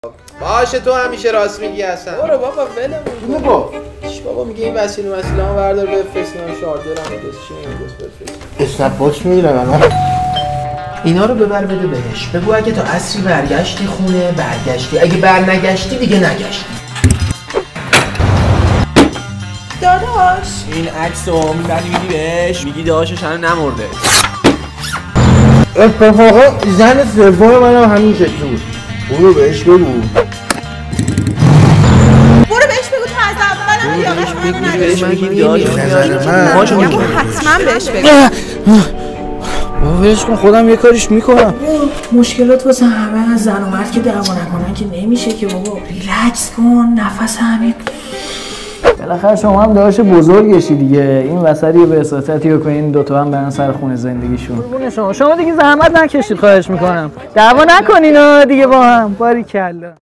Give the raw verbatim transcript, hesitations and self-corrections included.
باشه تو همیشه راست میگی اصلا. برو بابا ولمون کن. بابا چی بابا میگه این وسیله وسیله‌مو بردار بفرست من شاردرم بس چی میگوس بفرست. اسنپ واچ میگیرم الان. اینا رو ببر بده بهش. بگو اگه تا عصری برگشتی خونه برگشتی. اگه برنگشتی دیگه نگشتی. داداش این عکسو میبری میدی بهش میگی داداشش هنوز نمرده. اتفاقا زن سوم منم همین شکلی بود. برو بهش بگو. برو بهش بگو تو از اول من لیاقت منو نداشتی. من حتما بهش بگو. بابا ولش کن خودم یه کاریش میکنم. مشکلات واسه همه زن و مرد که دعوا نکنن که نمیشه که بابا. ریلکس کن نفس عمیق. بالاخره شما هم داداش بزرگشی دیگه. این وسطی به اساتتی رو کنین دوتا هم برن سر خونه زندگیشون. قربون شما شما دیگه زحمت نکشید خواهش میکنم. دعوا نکنین دیگه با هم. باریکلا.